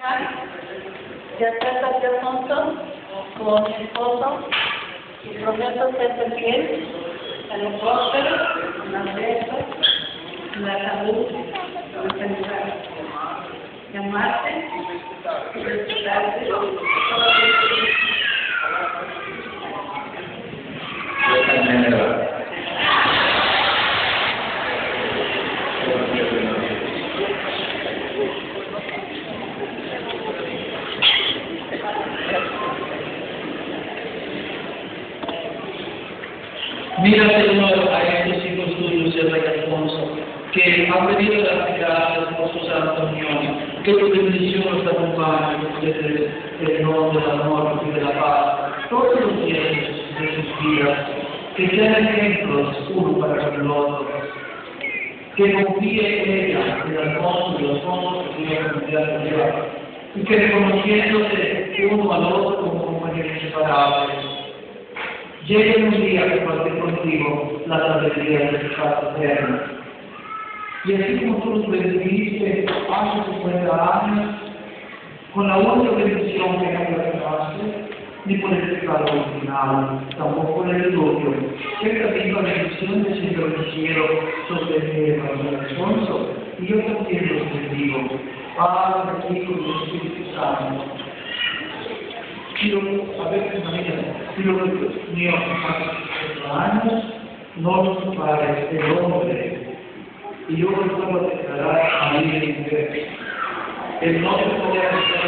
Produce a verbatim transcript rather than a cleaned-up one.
Ya está de Alfonso con mi esposo y prometo ser fiel a lo próspero, a la belleza, a la salud, a la felicidad. Y amarte y respetarte todo lo que Mira, Señor, a estos hijos tuyos, el Rey Alfonso, que han venido a practicar por su santa unión, que tu bendición los acompañe desde el nombre del amor y de la paz, todos los días de sus vidas, que sean ejemplos uno para el otro, que confíe en ella, en Alfonso y Alfonso, que Dios mundial de Dios, y que reconociéndose uno al otro como compañeros inseparables, llegue un día que compartir contigo la sabiduría de tu casa eterna. Y así como tú los bendijiste hace cincuenta años, con la única bendición que no rechazaste, ni por el pecado original, tampoco por el diluvio, que esta misma bendición de siempre quiero sostener para el Alfonso, y yo también los bendigo, Padre, Hijo y Espíritu Santo. Quiero, a veces, María, quiero que Dios mío, hace años, no nos separe el hombre. Y yo recuerdo declarar a mi mujer, el no se puede hacer